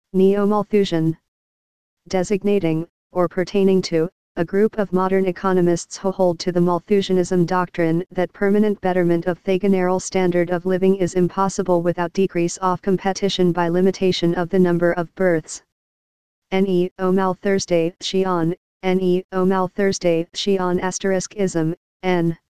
Neo-Malthusian. Designating, or pertaining to, a group of modern economists who hold to the Malthusianism doctrine that permanent betterment of the general standard of living is impossible without decrease of competition by limitation of the number of births. Neo-Malthusian, Neo-Malthusian, ism, N.